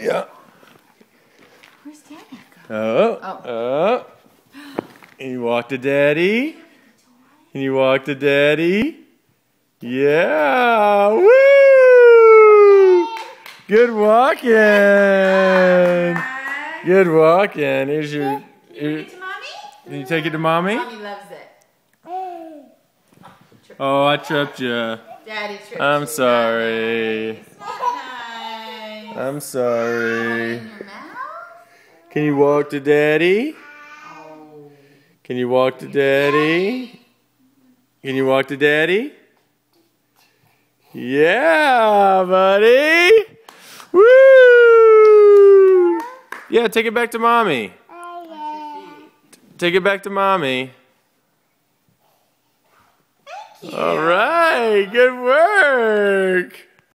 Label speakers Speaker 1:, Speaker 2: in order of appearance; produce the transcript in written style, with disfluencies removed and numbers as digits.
Speaker 1: Yeah.
Speaker 2: Where's Daddy go?
Speaker 1: Oh. Can you walk to Daddy? Can you walk to Daddy? Yeah. Woo! Good walking. Good walking. Here's your.
Speaker 2: Take it to Mommy?
Speaker 1: Can you take it to Mommy?
Speaker 2: Mommy loves it.
Speaker 1: Oh, I tripped you.
Speaker 2: Daddy tripped you.
Speaker 1: I'm sorry.
Speaker 2: Nice.
Speaker 1: I'm sorry.
Speaker 2: In your mouth?
Speaker 1: Can you walk to Daddy?
Speaker 2: Oh.
Speaker 1: Can you walk to Daddy? Can you walk to Daddy? Yeah, buddy. Woo! Yeah, take it back to Mommy. Take it back to Mommy.
Speaker 2: Thank you.
Speaker 1: All right, good work.